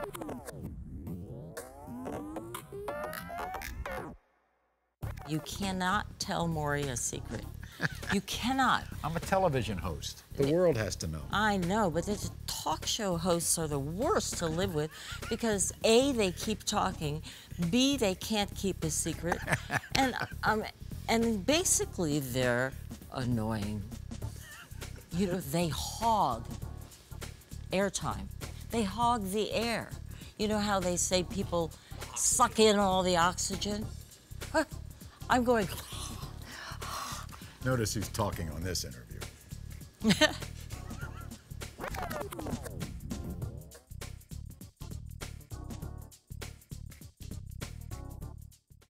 You cannot tell Maury a secret. You cannot. I'm a television host. The world has to know. I know, but the talk show hosts are the worst to live with because A, they keep talking, B, they can't keep a secret, and basically they're annoying. You know, they hog airtime. They hog the air. You know how they say people suck in all the oxygen? I'm going. Notice who's talking on this interview.